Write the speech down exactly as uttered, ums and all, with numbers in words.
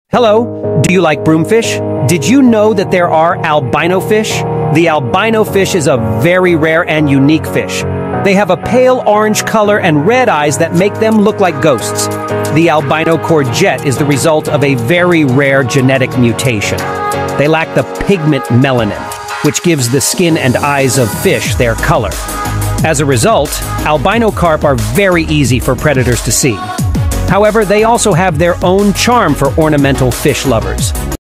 Hello, do you like broomfish? Did you know that there are albino fish? The albino fish is a very rare and unique fish. They have a pale orange color and red eyes that make them look like ghosts. The albino courgette is the result of a very rare genetic mutation. They lack the pigment melanin, which gives the skin and eyes of fish their color. As a result, albino carp are very easy for predators to see. However, they also have their own charm for ornamental fish lovers.